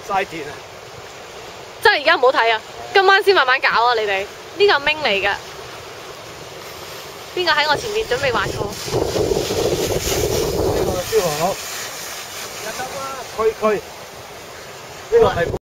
嘥電啊！ 真係而家唔好睇啊！今晚先慢慢搞啊！你哋呢個明嚟㗎，邊個喺我前面準備滑過？ 呢個消防屋，區區，呢個係。